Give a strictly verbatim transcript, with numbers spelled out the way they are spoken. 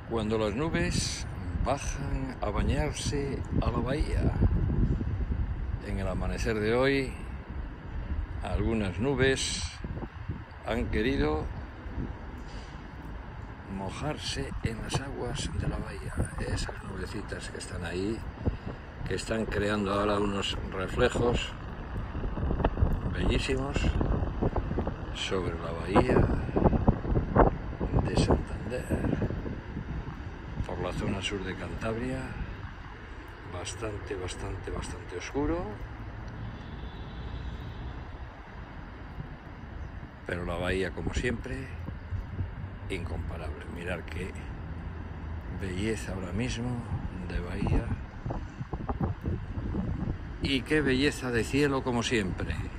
Cuando las nubes bajan a bañarse a la bahía. En el amanecer de hoy, algunas nubes han querido mojarse en las aguas de la bahía. Esas nubecitas que están ahí, que están creando ahora unos reflejos bellísimos sobre la bahía de Santander. Por la zona sur de Cantabria, bastante, bastante, bastante oscuro, pero la bahía, como siempre, incomparable. Mirar qué belleza ahora mismo de bahía y qué belleza de cielo, como siempre.